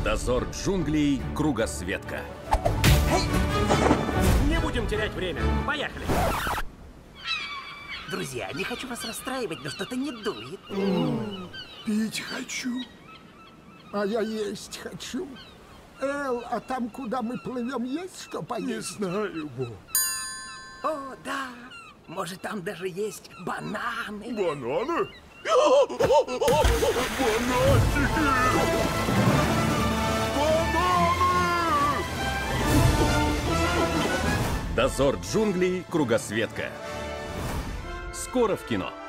Дозор джунглей. Кругосветка. Не будем терять время. Поехали. Друзья, не хочу вас расстраивать, но что-то не дует. Пить хочу. А я есть хочу. Эл, а там, куда мы плывем, есть что поесть? Не знаю, Бо. О, да. Может, там даже есть бананы. Бананы? Бананчики! Бананы! Дозор джунглей. Кругосветка. Скоро в кино.